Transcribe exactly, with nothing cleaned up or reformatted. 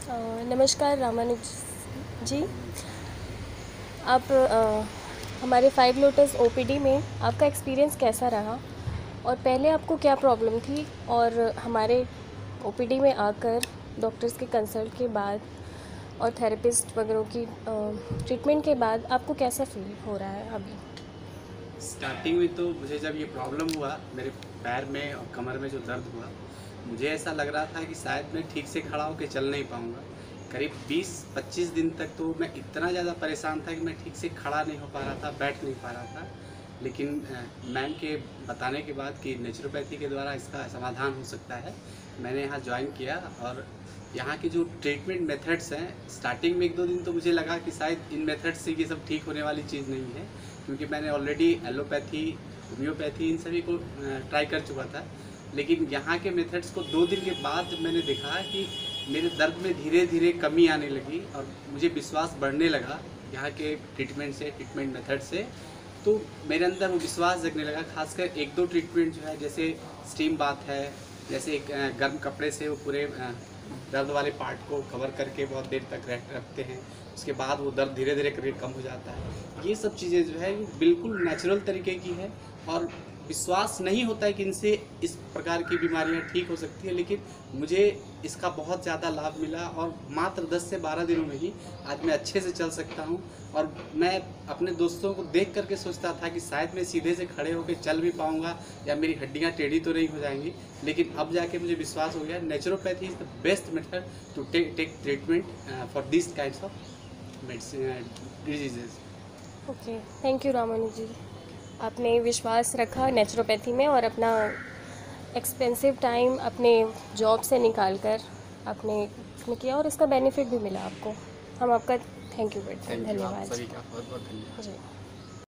अ, नमस्कार रामानुज जी। आप अ, हमारे फाइव लोटस ओपीडी में आपका एक्सपीरियंस कैसा रहा और पहले आपको क्या प्रॉब्लम थी और हमारे ओपीडी में आकर डॉक्टर्स के कंसल्ट के बाद और थेरेपिस्ट वगैरह की ट्रीटमेंट के बाद आपको कैसा फील हो रहा है अभी? स्टार्टिंग में तो मुझे जब ये प्रॉब्लम हुआ, मेरे पैर में और कमर में जो दर्द हुआ, मुझे ऐसा लग रहा था कि शायद मैं ठीक से खड़ा होकर चल नहीं पाऊँगा। करीब बीस पच्चीस दिन तक तो मैं इतना ज़्यादा परेशान था कि मैं ठीक से खड़ा नहीं हो पा रहा था, बैठ नहीं पा रहा था। लेकिन मैम के बताने के बाद कि नेचुरोपैथी के द्वारा इसका समाधान हो सकता है, मैंने यहाँ ज्वाइन किया। और यहाँ के जो ट्रीटमेंट मेथड्स हैं, स्टार्टिंग में एक दो दिन तो मुझे लगा कि शायद इन मेथड्स से ये सब ठीक होने वाली चीज़ नहीं है, क्योंकि मैंने ऑलरेडी एलोपैथी, होम्योपैथी इन सभी को ट्राई कर चुका था। लेकिन यहाँ के मेथड्स को दो दिन के बाद मैंने देखा कि मेरे दर्द में धीरे धीरे कमी आने लगी और मुझे विश्वास बढ़ने लगा यहाँ के ट्रीटमेंट से, ट्रीटमेंट मेथड से। तो मेरे अंदर वो विश्वास जगने लगा। खासकर एक दो ट्रीटमेंट जो है, जैसे स्टीम बाथ है, जैसे एक गर्म कपड़े से वो पूरे दर्द वाले पार्ट को कवर करके बहुत देर तक रखते हैं, उसके बाद वो दर्द धीरे धीरे करके कम हो जाता है। ये सब चीज़ें जो है बिल्कुल नेचुरल तरीके की है और विश्वास नहीं होता है कि इनसे इस प्रकार की बीमारियां ठीक हो सकती है। लेकिन मुझे इसका बहुत ज़्यादा लाभ मिला और मात्र दस से बारह दिनों में ही आज मैं अच्छे से चल सकता हूं। और मैं अपने दोस्तों को देख करके सोचता था कि शायद मैं सीधे से खड़े होकर चल भी पाऊंगा या मेरी हड्डियां टेढ़ी तो नहीं हो जाएंगी। लेकिन अब जाके मुझे विश्वास हो गया, naturopathy is the best method to take take treatment for this kinds of medicine diseases. Okay, thank you Ramanuj ji. आपने विश्वास रखा नेचुरोपैथी में और अपना एक्सपेंसिव टाइम अपने जॉब से निकाल कर आपने इसमें किया और इसका बेनिफिट भी मिला आपको। हम आपका थैंक यू करते हैं। धन्यवाद सभी का बहुत बहुत धन्यवाद जी।